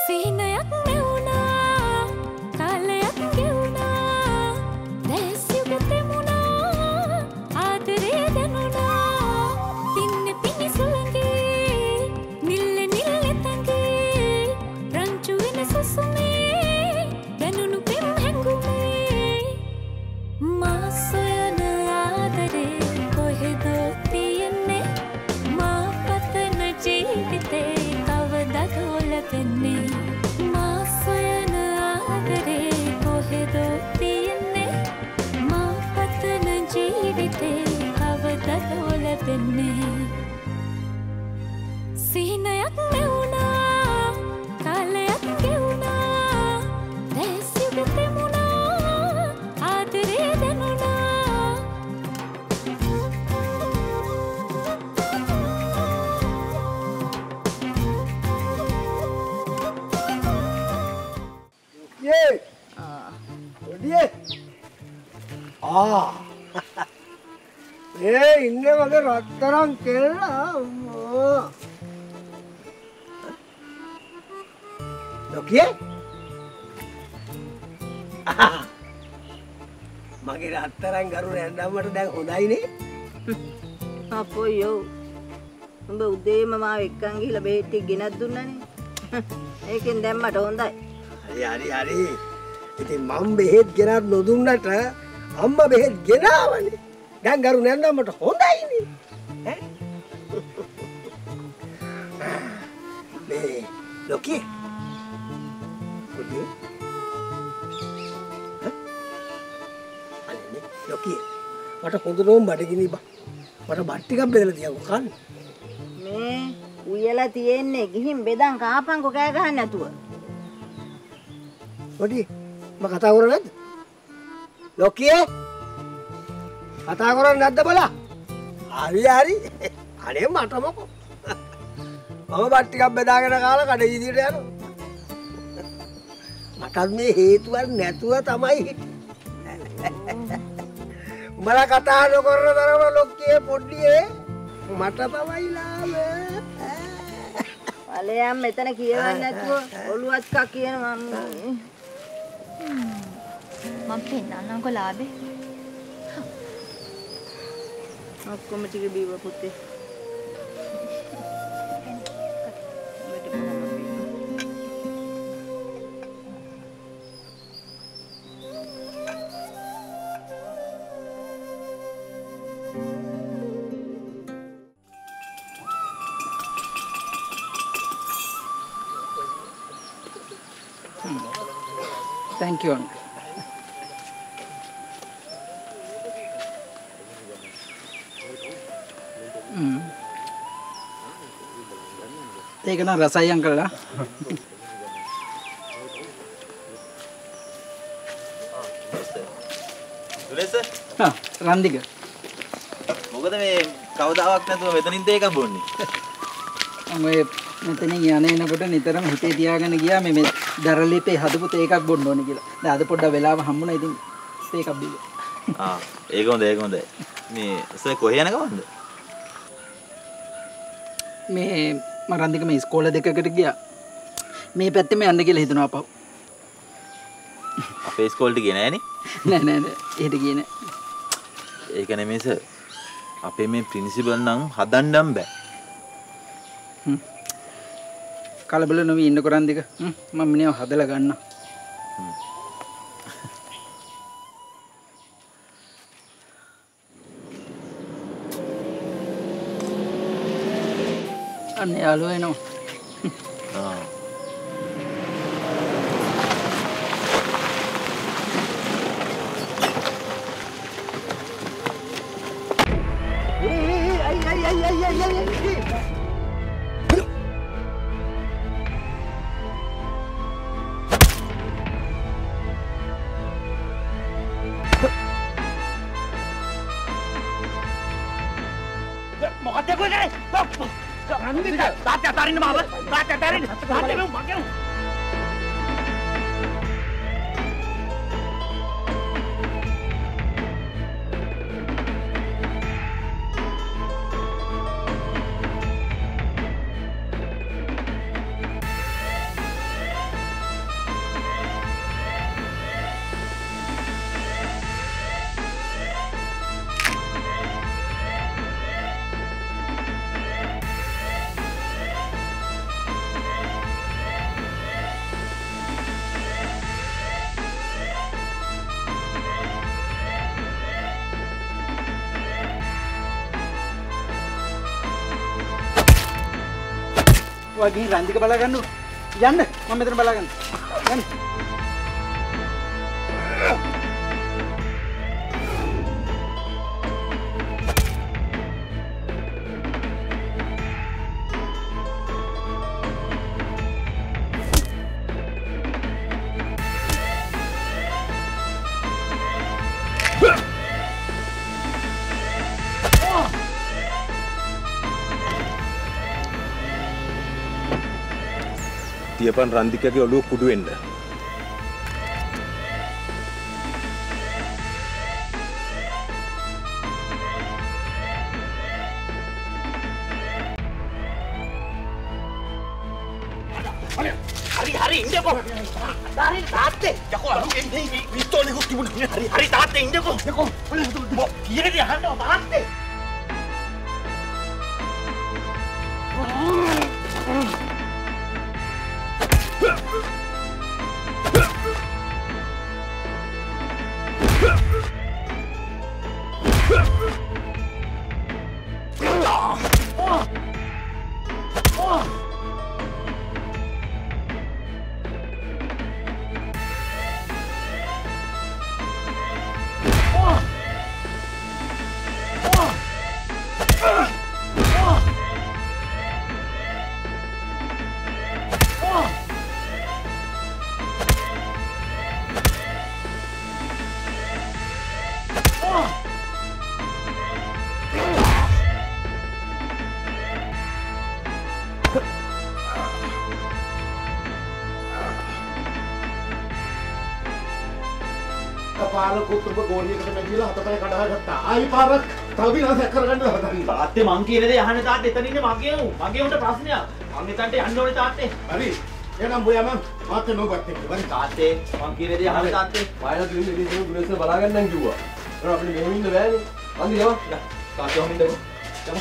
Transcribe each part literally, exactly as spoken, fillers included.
සීනයක් නෙවුණා කාලයක් ගෙවුණා දැසියුග තෙමුණා ආදරේ දැනුණා තින්නේ පිනිසුලගේ නිල්ල නිල්ල තගේ රංචු වෙන සුසුමේ දැනුණු පෙම් හැඟුමේ මා සොයන ආදරේ කොහෙදෝ තියෙන්නේ මා පතන ජීවිතේ කවදදෝ ලැබෙන්නේ මා සොයන ආදරේ කොහෙදෝ තියෙන්නේ මා පතන ජීවිතේ කවදදෝ ලැබෙන්නේ සීනයක් නෙවුණා කාලයක් ගෙවුණා දැසියුග තෙමුණා ආදරේ දැනුණා ये ये आ ये इन्ने वगे रत्තරන් කෙල්ලා අම්මෝ ලොකියේ මගේ රත්තරන් ගරු නැන්දම්මට දැන් හොඳයිනේ අපොයෝ උඹ උදේම මාව එක්කන් ගිහලා බෙහෙත් ටික ගෙනත් දුන්නානේ ඒකෙන් දැන් මට හොඳයි හරි හරි හරි ඉතින් මම බෙහෙත් ගෙනත් නොදුන්නට අම්මා බෙහෙත් ගෙනාවනේ දැන් ගරු නැන්දම්මට හොඳයිනේ ඈ මේ ලොකියේ කොඩියේ අනේ ලොකියේ මට හොඳටම බඩගිනි බා මට බත් ටිකක් බෙදලා තියන්න කන්න මේ උයලා තියෙන්නේ ගිහින් බෙදන් කාපන්කෝ කෑ ගහන්න නැතුව කොඩියේ මම කතා කරන්නේ නැද්ද ලොකියේ කතා කරන්නේ නැද්ද බලා හරි හරි අනේ මට මොකෝ මම බත් ටිකක් බෙදාගෙන කාලා කඩේ ඉදිරියට යනවා මටත් මේ හේතුවක් නැතුව තමයි උඹලා කතා නොකරන තරම ලොක්කියේ පොඩ්ඩියේ මට තමයි ලාභ ඵලයන් මෙතන කියවන්නේ නැතුව ඔළුවත් කක් කියන මම මම පෙන්නන්නම්කෝ ලාභේ ඔක්කොම ටික බීව පුතේ Thank you, uncle. Hmm. ඒක නම් රසයි අංකල් ලා. දුලේස? හා රන්දික. මොකද මේ කවදාවත් නැතුව මෙතනින් තේ එකක් බොන්නේ? මම මෙතනින් යන එනකොට නිතරම හිතේ තියාගෙන ගියා මේ මේ දරලිපේ හදපු තේ එකක් බොන්න ඕනේ කියලා. දැන් අද පොඩ්ඩක් වෙලාව හම්බුණා ඉතින් තේ එකක් බීලා. ආ ඒක හොඳයි ඒක හොඳයි. මේ සර් කොහේ යන ගමන්ද? මේ මම රන්දික මේ ඉස්කෝල දෙකකට ගියා. මේ පැත්තෙම යන්න කියලා හිතනවා අපව. අපේ ඉස්කෝලේට ගියේ නෑනේ? නෑ නෑ නෑ එහෙට ගියේ නෑ. ඒක නෙමෙයි සර්. අපේ මේ ප්‍රින්සිපල් නම් හදන්නම් බෑ. හ්ම්. කලබල නොවි ඉන්නකො රන්දික. හ්ම් මම මිනිහව හදලා ගන්නම්. හ්ම්. අනේ යාළුවා එනවා. ආ. ay ay ay ay ay ay මොකද gue කරේ? රන්දික තාත්තා අතාරින්න මාව. තාත්තා අතාරින්න. තාත්තා මම මගේ. ඔයා ගිහින් රන්දික බලා ගන්න. යන්න මම මෙතන බලා ගන්න. යන්න. තියපන් රන්දිකගේ ඔළුව කුඩු වෙන්න. හරි හරි ඉන්නකෝ. තාරේ තාත්තේ. යකෝ අලු එන්නේ පිස්තෝලේ කුක් තිබුණා. හරි හරි තාත්තේ ඉන්නකෝ. යකෝ. කීයකද අහන්නව තාත්තේ. පාරක් උතුරප ගෝලියකට නැගිලා හතපය කඩා ගත්තා. ආයි පාරක් තව විනාශයක් කරගන්න හදන්නේ. තාත්තේ මං කියන දේ අහන්න තාත්තේ එතන ඉන්නේ මගේ උ. මගේ උන්ට ප්‍රශ්නයක්. මං එතනට යන්න ඕනේ තාත්තේ. හරි. එහෙනම් බොයා මම මාත් නෝබත් එක්ක. හරි තාත්තේ මං කියන දේ අහන්න තාත්තේ. වයලා තියෙන දේ දුන්න ගුණස්ස බලා ගන්නන් කිව්වා. ඒක අපිට මෙහෙම ඉන්න බෑනේ. අන්දි යව. තාත්තේ ඔහොම ඉන්නකෝ. යමු.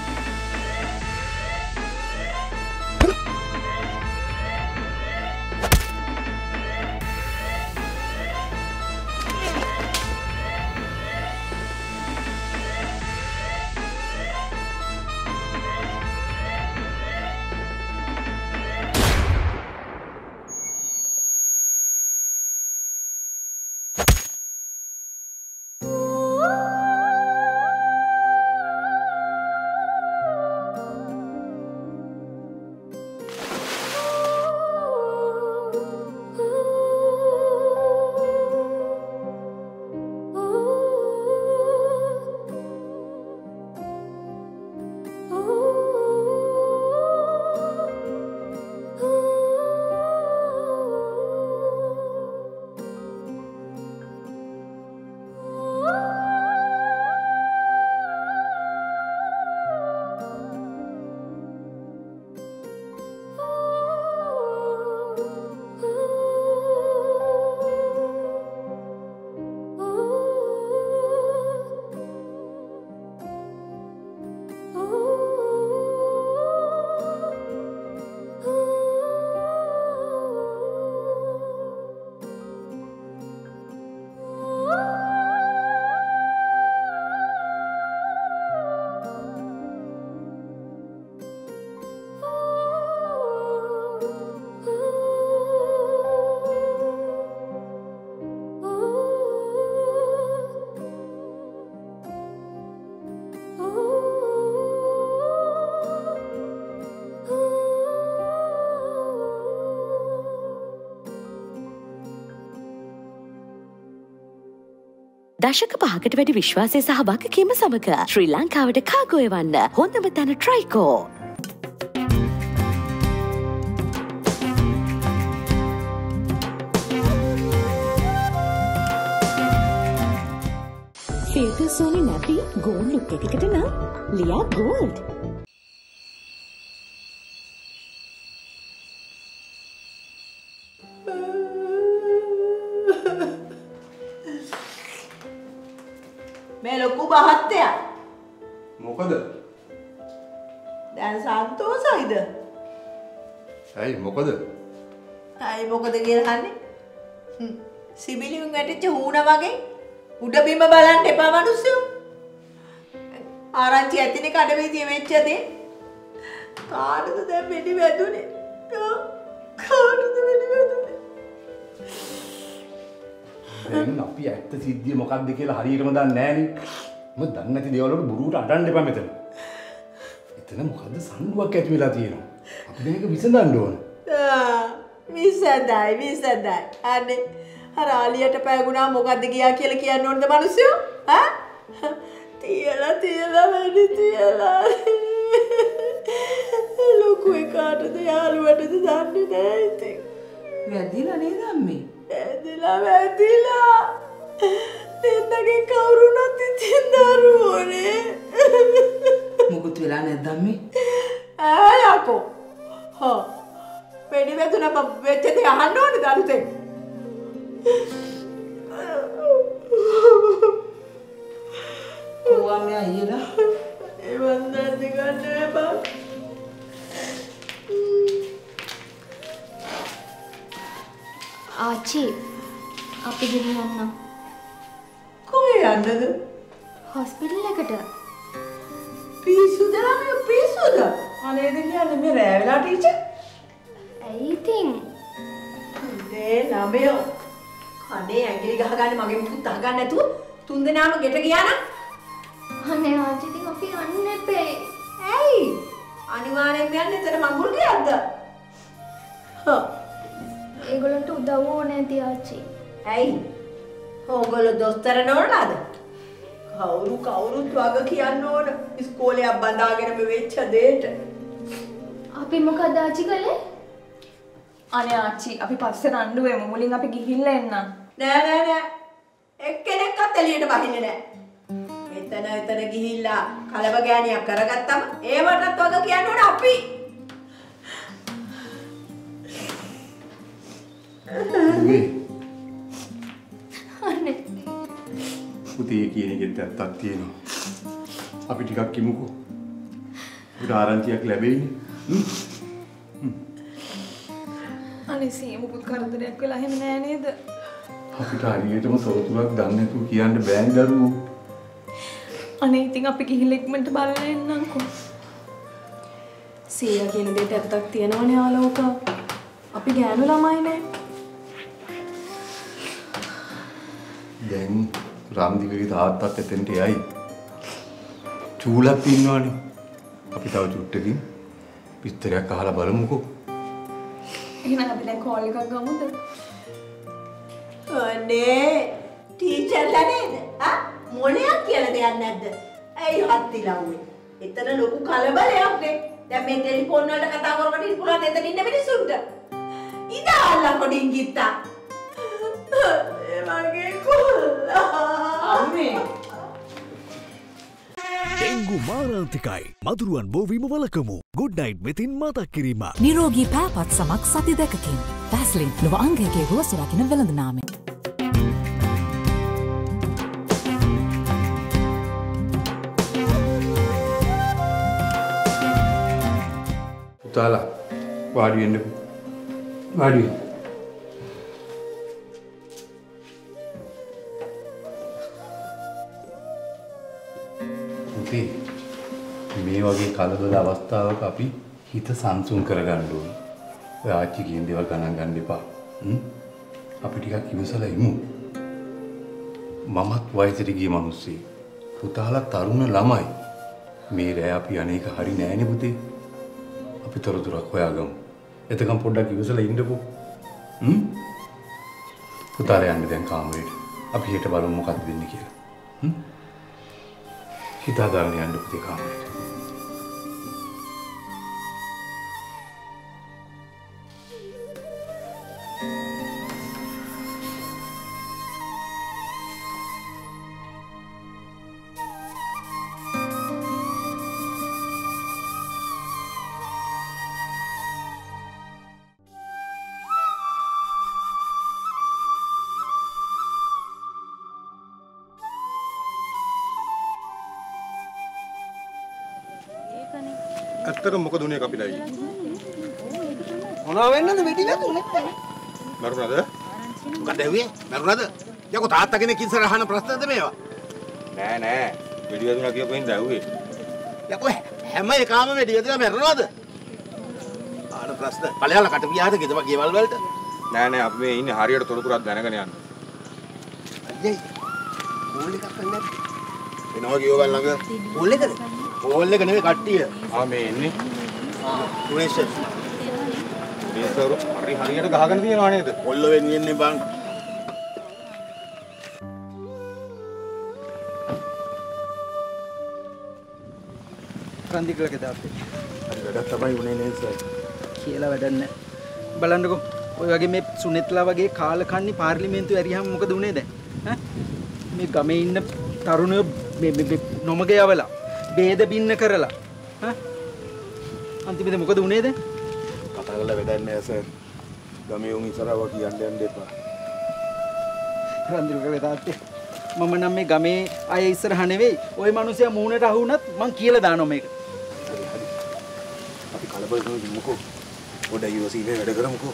දශක පහකට වැඩි විශ්වාසය සහ වගකීම සමග ශ්‍රී ලංකාවට කාගෝ එවන්න හොඳම තැන Triko. Filter Sony nappy gold look එකකට නම් ලියා ගෝල්ඩ්. මේ ලොකු බහත්තයා මොකද? දැන් සන්තෝෂයිද? ඇයි මොකද? ඇයි මොකද කියලා අහන්නේ? සිබිලියුන් වැටිච්ච හුණා වගේ උඩ බිම බලන්න එපා මිනිස්සු. ආරංචි ඇතිනේ කඩවේදී වෙච්ච දේ. කාටද දැන් වෙඩි වැදුනේ? කාටද වෙඩි වැදුනේ? දැන් අපි ඇත්ත සිද්ධිය මොකක්ද කියලා හරියටම දන්නේ නැහනේ. මොකද දන්නේ නැති දේවල් වලට බොරුවට අඬන්න එපා මෙතන. එතන මොකද්ද සම්ඩුවක් ඇති වෙලා තියෙනවා. අපි මේක විසඳන්න ඕන. ආ විසඳයි විසඳයි. අනේ අර ආලියට පෑගුණා මොකද්ද ගියා කියලා කියන්න ඕනද මිනිස්සු? ඈ? තියලා තියලා වැඩි තියලා. ලොකු එකාටද යාළුවටද දන්නේ නැහැ ඉතින්. වැදිලා නේද අම්මේ? වැදිලා වැදිලා. දෙන්නගේ කවුරුනත් ඉතින් දරුවෝනේ. මොකුත් වෙලා නැද්ද අම්මේ? ඈ යකෝ. හා. වෙඩි වැදුනා බ වෙච්ච දේ අහන්න ඕනේද අලුතෙන්? කොහොම අම්මේ අයියලා? ඒ වන්දන දිගන්න එපා. ආච්චි අපි ගෙනියන්න යන්න. කොහේ යන්නද? හොස්පිටල් එකට. පිස්සුද ළමයි පිස්සුද? අනේද කියන්නේ මේ රෑ වෙලා ටීචර්? ඇයි ඉතින්? නේ ළමයෝ කනේ ඇඟිලි ගහගන්න මගේ මුකුත් අහගන්න නැතුව තුන් දෙනාම ගෙට ගියා නම් අනේ ආච්චි ඉතින් අපි යන්න එපේ. ඇයි? අනිවාර්යෙන්ම යන්න එතන මඟුල් ගියක්ද? හා ඒගොල්ලන්ට උදව් ඕනේ නැති ආච්චි. ඇයි? ඕගොල්ලෝ දොස්තර නෝනලාද? කවුරු කවුරුත් වග කියන්න ඕන ඉස්කෝලේ බඳාගෙන මේ වෙච්ච දෙයට. අපි මොකද ආච්චි කළේ? අනේ ආච්චි අපි පස්සේ රණ්ඩු වෙමු. මුලින් අපි ගිහිල්ලා එන්නම්. නෑ නෑ නෑ. එක්කෙනෙක්වත් එළියට බහින්නේ නෑ. එතන එතන ගිහිල්ලා කලබ ගෑනියක් කරගත්තම ඒවටත් වග කියන්න ඕන අපි. මේ අනේ පුතේ කියන එකෙත් ඇත්තක් තියෙනවා. අපි ටිකක් කිමුකෝ. උඩ ආරංචියක් ලැබෙන්නේ. අනේ සී මොකක් කරදරයක් වෙලා එහෙම නෑ නේද? අපිට හරියටම සෝතුරක් දන්නේ නැතුව කියන්න බෑනේ දරුවෝ. අනේ ඉතින් අපි ගිහිල්ලා ඉක්මනට බලන්න එන්නම්කෝ. සීයා කියන දෙයට ඇත්තක් තියෙනවනේ ආලෝක. අපි ගෑනු ළමයිනේ. දැන් රාම්දිකගේ තාත්තත් එතෙන්ට යයි. චූලක් ඉන්නවනේ. අපි තව චුට්ටකින් විස්තරයක් අහලා බලමුකෝ. එහෙනම් අපි දැන් කෝල් එකක් ගමුද? අනේ ටීචර්ලා නේද? ආ මොලයක් කියලා දෙයක් නැද්ද? ඇයි හත්ති ලව්වේ? එතන ලොකු කලබලයක් නේ. දැන් මේ ටෙලිෆෝන් වලට කතා කරකට ඉන්න පුළුවන් එතන ඉන්න මිනිස්සුන්ට. ඉදාලා පොඩින් ගිත්තා. ඒ වගේ කොල්ලා. අම්මේ ඩෙංගු මාරාන්තිකයි. මදුරුවන් බෝවීම වලකමු. ගුඩ් නයිට් මෙතින් මතක් කිරීම. නිරෝගී පෑපත් සමක් සති දෙකකින්. වැස්ලින් ලොව අංගයගේ රුවස රකින වෙළඳ නාමය. පුතාලා වාඩි වෙන්නකෝ. වාඩි වෙන්න. මේ වගේ කලබල අවස්ථාවක අපි හිත සංසුන් කරගන්න ඕනේ. ඔය ආච්චි කියන දේවල් ගණන් ගන්න එපා. හ්ම්? අපි ටිකක් ඉවසලා ඉමු. මමත් වයසට ගිය මිනිස්සෙක්. පුතාලා තරුණ ළමයි. මේ රෑ අපි අනේක හරි නෑනේ පුතේ. අපි තොරතුරක් හොයාගමු. එතකම් පොඩ්ඩක් ඉවසලා ඉන්නකෝ. හ්ම්? පුතාලා යන්න දැන් කාමරේට. අපි හෙට බලමු මොකක්ද වෙන්නේ කියලා. හ්ම්? හිතාදාගෙන යන්න පුතේ කාමරේට. ඇත්තටම මොකද උනේ කපිලයි? මොනවා වෙන්නද වෙඩි වැදුනේ? මරුණාද? මොකද ඇහුවේ? මරුණාද? යකෝ තාත්තා කෙනෙක් ඉස්සර අහන ප්‍රශ්නද මේවා? නෑ නෑ. වෙඩි වැදුනා කියපු හින්දා ඇහුවේ. යකෝ හැම එකාම වෙඩි වැදලා මැරෙනවද? ප්‍රශ්න. ඵලයල්ලා කට පියාද ගෙදම ගෙවල් වලට. නෑ නෑ අපි මේ ඉන්නේ හරියට තොරතුරක් දැනගෙන යන්න. අයියයි. කෝල් එකක් නැද්ද? එනවා ගියෝ බල ළඟ. කෝල් එකද? කෝල් එක නෙවෙයි කට්ටිය. ආ මේ එන්නේ. ටුනේෂන්. මේසරු හරි හරියට ගහගෙන තියනවා නේද? පොල්ල වෙන්නේ ඉන්නේ බං. රන්දිකලගේ දාත්තේ. හරි වැඩක් තමයි උනේ නේද සර්? කියලා වැඩක් නැහැ. බලන්නකෝ. ඔය වගේ මේ සුනෙත්ලා වගේ කාලකන්ණි පාර්ලිමේන්තුවේ ඇරියහම මොකද උනේ දැන්? ඈ? මේ ගමේ ඉන්න තරුණයෝ මේ මේ නොමග යවලා ભેද බින්න කරලා ඈ? අන්තිමේදී මොකද උනේ දැන්? කතා කරලා වැඩක් නැහැ සර්. ගමේ උන් ඉස්සරහව කියන්න යන්න එපා. රන්දිකලගේ දාත්තේ. මම නම් මේ ගමේ අය ඉස්සරහ නෙවෙයි. ওই මිනිස්සයා මූණට අහු වුණත් මං කියලා දානවා මේක. හරි හරි. අපි කලබල වෙමුකෝ. පොඩ්ඩක් ඉවසීමේ වැඩ කරමුකෝ.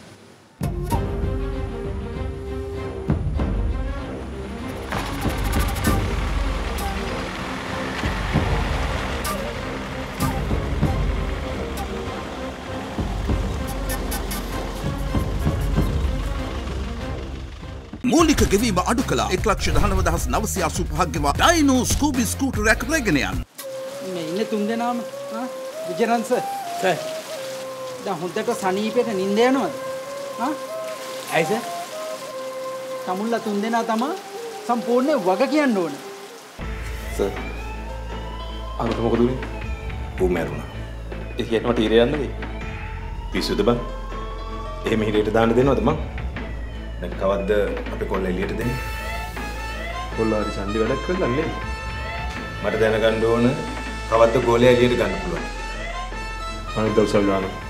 මූලික ගෙවීම අඩු කළා එක් ලක්ෂ දහනව දහස් නවසිය අසූ පහක් ගෙවා ඩයිනෝ ස්කූබි ස්කූටරයක් රැගෙන යන්න. මේ ඉන්නේ තුන් දෙනාම ආ විජයරන්ස සර් දැන් හොඳට සනීපෙට නිින්ද යනවද? ආ ඇයි සර්? තමුන්ලා තුන් දෙනා තමයි සම්පූර්ණ වග කියන්න ඕන. සර් අර මොකද උනේ? ඌ මැරුණා. ඒ කියන්නේ මට ඉරේ යන්න වෙයි. පිස්සුද බං? එහෙම හිරේට දාන්න දෙනවද මං? දැන් කවද්ද අපි කොල්ල එළියට දෙන්නේ? කොල්ල හරි ඡන්දේ වැඩක් කරලා නේ. මට දැනගන්න ඕන කවද්ද ගෝලයා එළියට ගන්න පුළුවන්. අනිත් දවසල් දානවා.